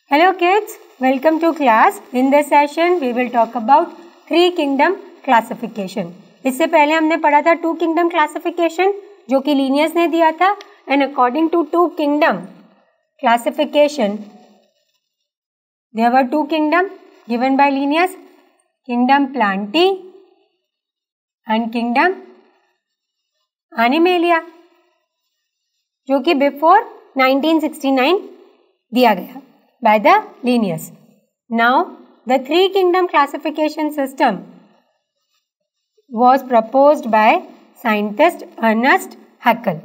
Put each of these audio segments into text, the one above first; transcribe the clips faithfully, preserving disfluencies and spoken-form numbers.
Hello kids, welcome to class. In this session we will talk about three kingdom classification. इससे पहले हमने पढ़ा था two kingdom classification जो कि Linnaeus ने दिया था, and according to two kingdom classification there were two kingdom given by Linnaeus, kingdom Plantae and kingdom Animalia, जो कि before nineteen sixty-nine दिया गया by the Linnaeus. Now the three kingdom classification system was proposed by scientist Ernst Haeckel.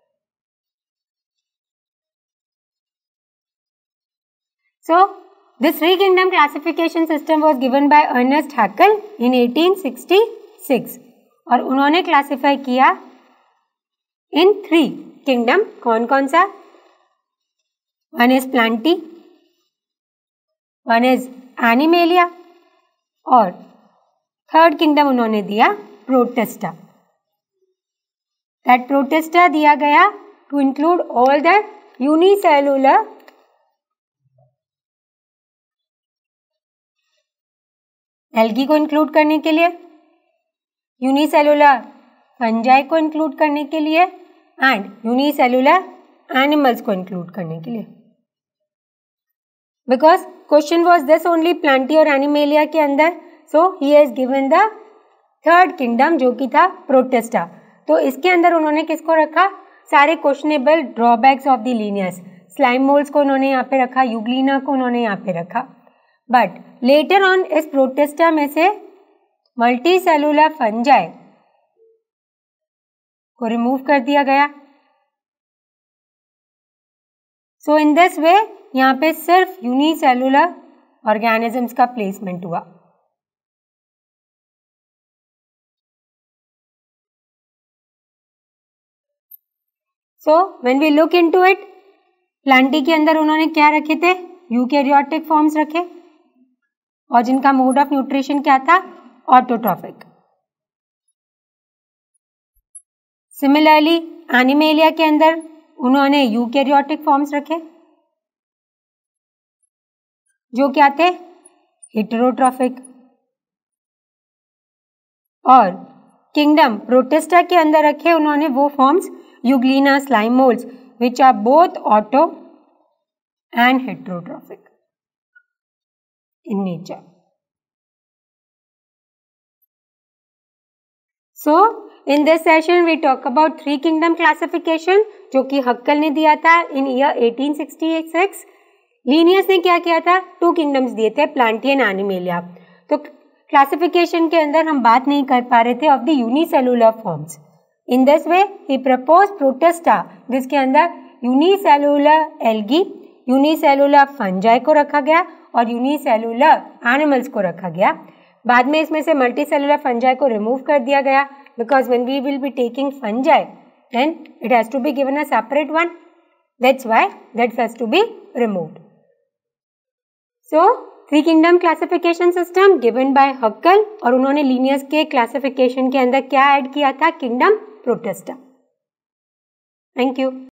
So this three kingdom classification system was given by Ernst Haeckel in eighteen sixty-six और उन्होंने classify किया in three kingdom. कौन कौन सा? One is Plantae, one is Animalia और third kingdom उन्होंने दिया protista. That protista दिया गया to include all the unicellular algae को include करने के लिए, unicellular fungi को include करने के लिए and unicellular animals को include करने के लिए. Because question was this only Plantae और Animalia के अंदर, so he has given the third kingdom जो कि था protista. तो इसके अंदर उन्होंने किसको रखा? सारे questionable drawbacks of the Linnaeus. slime molds को उन्होंने यहाँ पे रखा, यूग्लिना को उन्होंने यहाँ पे रखा. But later on इस protista में से multicellular fungi को remove कर दिया गया. So in this way यहाँ पे सिर्फ यूनिसेलुलर ऑर्गेनिजम्स का प्लेसमेंट हुआ. So when we look into it, Plantae के अंदर उन्होंने क्या रखे थे? यूकैरियोटिक फॉर्म्स रखे और जिनका मोड ऑफ न्यूट्रिशन क्या था? ऑटोट्रॉफिक. सिमिलरली एनिमेलिया के अंदर उन्होंने यूकैरियोटिक फॉर्म्स रखे जो क्या थे? हेटेरोट्रॉफिक. और किंगडम प्रोटिस्टा के अंदर रखे उन्होंने वो forms Euglena, slime moulds which are both auto and heterotrophic in nature. So in this session we talk about three kingdom classification जो कि हक्कल ने दिया था in year eighteen sixty six. Linnaeus ने क्या किया था? टू किंगडम्स दिए थे, प्लांटी एंड एनिमेलिया. तो क्लासिफिकेशन के अंदर हम बात नहीं कर पा रहे थे of the unicellular forms. In this way he propose protista जिसके अंदर यूनिसेलुलर एल्गी, यूनिसेलुलर फंजाई को रखा गया और यूनिसेलुलर एनिमल्स को रखा गया. बाद में इसमें से मल्टीसेलुलर फंजाई को रिमूव कर दिया गया because when we will be taking fungi then it has to be given a separate one. That's why that has to be removed. So three kingdom classification system given by Haeckel और उन्होंने Linnaeus के classification के अंदर क्या add किया था? Kingdom protista. Thank you.